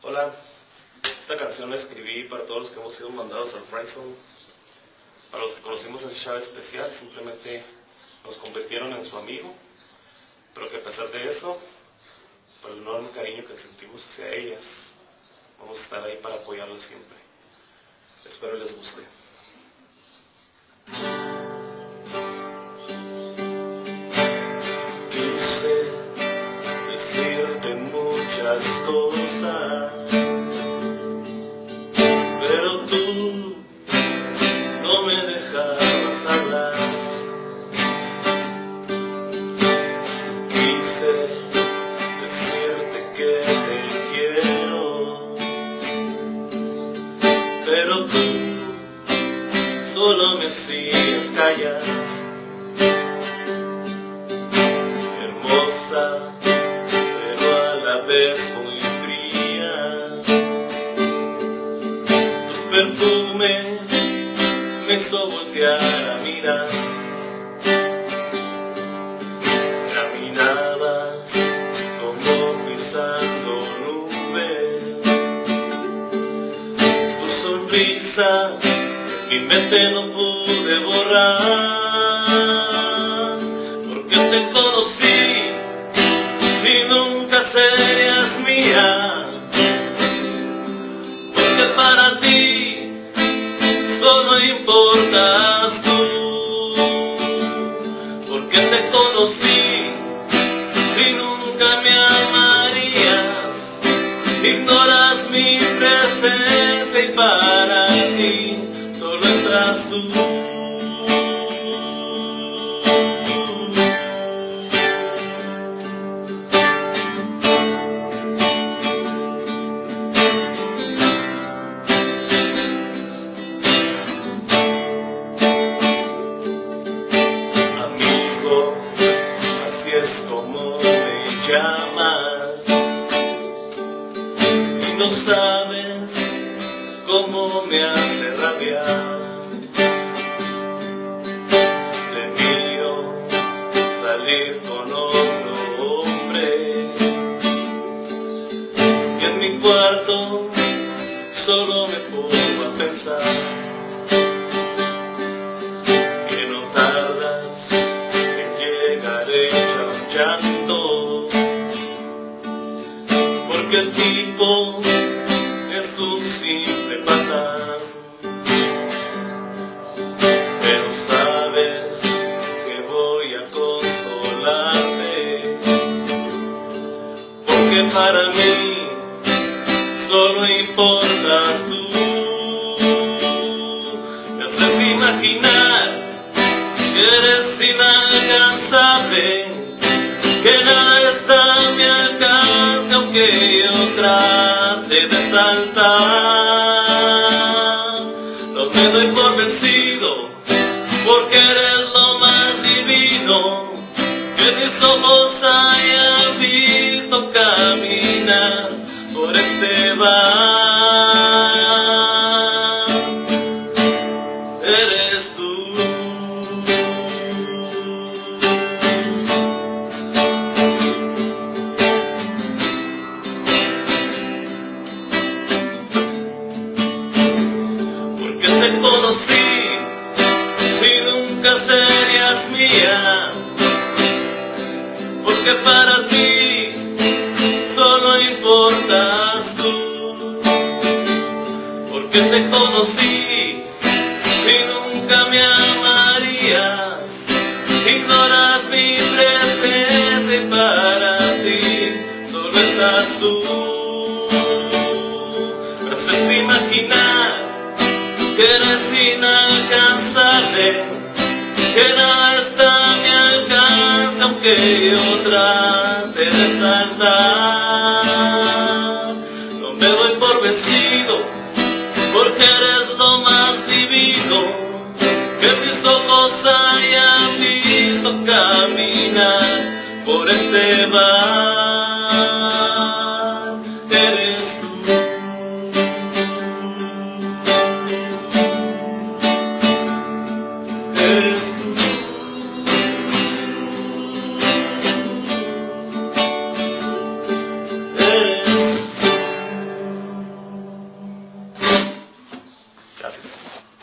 Hola, esta canción la escribí para todos los que hemos sido mandados al Friendzone, para los que conocimos en Chava Especial, simplemente nos convirtieron en su amigo, pero que a pesar de eso, por el enorme cariño que sentimos hacia ellas, vamos a estar ahí para apoyarlas siempre. Espero les guste. Quise decirte muchas cosas, pero tú no me dejabas hablar. Quise decirte que te quiero, pero tú solo me hacías callar. Hermosa, pero a la vez muy fría. Tu perfume me hizo voltear a mirar. Caminabas como pisando nubes. Tu sonrisa mi mente no pude borrar. Porque te conocí si nunca serías mía. Porque para ti solo importas tú. Porque te conocí si nunca me amarías. Ignoras mi presencia y para ti solo estás tú. Amigo, así es como me llamas, y no sabes cómo me hace rabiar. Te miro salir con otro hombre, y en mi cuarto solo me pongo a pensar que no tardas en llegar hecha un llanto, porque el tipo es un simple patán. Pero sabes que voy a consolarte, porque para mí solo importas tú. Me haces imaginar que eres inalcanzable, que nada está a mi alcance aunque yo trate de saltar. No me doy por vencido, porque eres lo más divino que mis ojos hayan visto caminar por este bar. Eres tú. Porque te conocí si nunca serías mía. Porque para ti solo importas tú. Porque te conocí si nunca me amarías. Ignoras mi presencia y para ti solo estás tú. Me haces imaginar que eres inalcanzable, que nada está a mi alcance aunque yo trate de saltar. No me doy por vencido, porque eres lo más divino que mis ojos hayan visto caminar por este bar. Eres tú. Eres tú. Eres tú. Gracias.